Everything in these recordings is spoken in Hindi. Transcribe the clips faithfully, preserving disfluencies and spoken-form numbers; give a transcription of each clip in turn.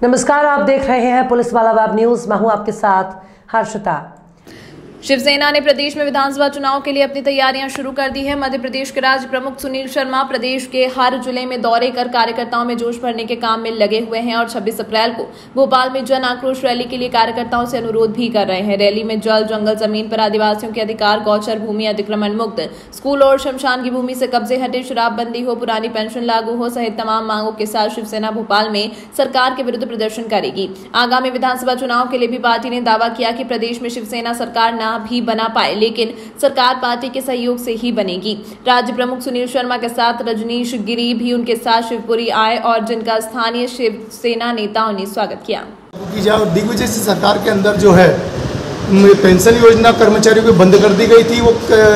नमस्कार, आप देख रहे हैं पुलिस वाला वेब न्यूज। मैं हूं आपके साथ हर्षिता। शिवसेना ने प्रदेश में विधानसभा चुनाव के लिए अपनी तैयारियां शुरू कर दी है। मध्य प्रदेश के राज्य प्रमुख सुनील शर्मा प्रदेश के हर जिले में दौरे कर कार्यकर्ताओं में जोश भरने के काम में लगे हुए हैं और छब्बीस अप्रैल को भोपाल में जन आक्रोश रैली के लिए कार्यकर्ताओं से अनुरोध भी कर रहे हैं। रैली में जल जंगल जमीन पर आदिवासियों के अधिकार, गौचर भूमि अतिक्रमण मुक्त, स्कूल और शमशान की भूमि से कब्जे हटे, शराबबंदी हो, पुरानी पेंशन लागू हो सहित तमाम मांगों के साथ शिवसेना भोपाल में सरकार के विरुद्ध प्रदर्शन करेगी। आगामी विधानसभा चुनाव के लिए भी पार्टी ने दावा किया कि प्रदेश में शिवसेना सरकार न भी बना पाए लेकिन सरकार पार्टी के सहयोग से ही बनेगी। राज्य प्रमुख सुनील शर्मा के साथ रजनीश गिरी भी उनके साथ शिवपुरी आए और जिनका स्थानीय शिवसेना नेताओं ने स्वागत किया। दिग्विजय सिंह सरकार के अंदर जो है पेंशन योजना कर्मचारियों को बंद कर दी गई थी, वो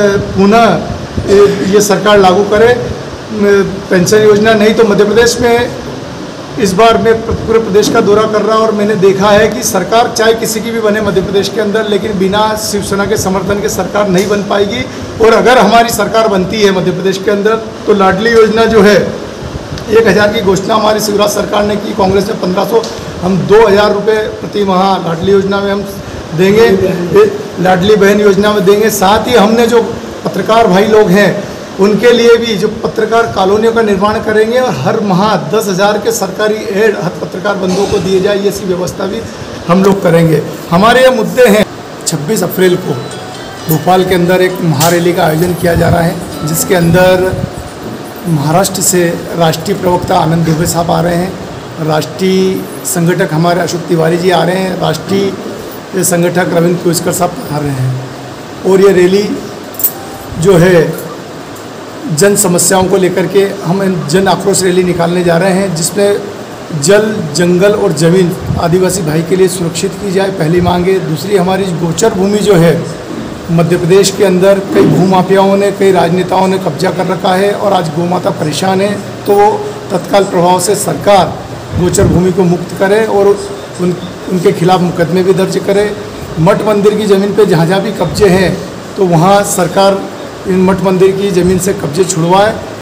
पुनः ये सरकार लागू करे पेंशन योजना। नहीं तो मध्य प्रदेश में इस बार मैं पूरे प्रदेश का दौरा कर रहा हूं और मैंने देखा है कि सरकार चाहे किसी की भी बने मध्य प्रदेश के अंदर, लेकिन बिना शिवसेना के समर्थन के सरकार नहीं बन पाएगी। और अगर हमारी सरकार बनती है मध्य प्रदेश के अंदर तो लाडली योजना जो है एक हज़ार की घोषणा हमारी शिवराज सरकार ने की, कांग्रेस ने पंद्रह सौ, हम दो हज़ार रुपये प्रति माह लाडली योजना में हम देंगे, लाडली बहन योजना में देंगे। साथ ही हमने जो पत्रकार भाई लोग हैं उनके लिए भी जो पत्रकार कॉलोनियों का निर्माण करेंगे और हर माह दस हज़ार के सरकारी एड हर पत्रकार बंधुओं को दिए जाए, ये सी व्यवस्था भी हम लोग करेंगे। हमारे ये मुद्दे हैं। छब्बीस अप्रैल को भोपाल के अंदर एक महारैली का आयोजन किया जा रहा है, जिसके अंदर महाराष्ट्र से राष्ट्रीय प्रवक्ता आनंद दुबे साहब आ रहे हैं, राष्ट्रीय संगठक हमारे अशोक तिवारी जी आ रहे हैं, राष्ट्रीय संगठक रविंद्र कोइस्कर साहब आ रहे हैं। और ये रैली जो है जन समस्याओं को लेकर के हम जन आक्रोश रैली निकालने जा रहे हैं, जिसमें जल, जंगल और ज़मीन आदिवासी भाई के लिए सुरक्षित की जाए, पहली मांग है। दूसरी, हमारी गोचर भूमि जो है मध्य प्रदेश के अंदर कई भूमाफियाओं ने, कई राजनेताओं ने कब्जा कर रखा है और आज गौमाता परेशान है, तो तत्काल प्रभाव से सरकार गोचर भूमि को मुक्त करे और उन उनके खिलाफ मुकदमे भी दर्ज करे। मठ मंदिर की ज़मीन पर जहाँ जहाँ भी कब्जे हैं तो वहाँ सरकार इन मठ मंदिर की ज़मीन से कब्जे छुड़वाए।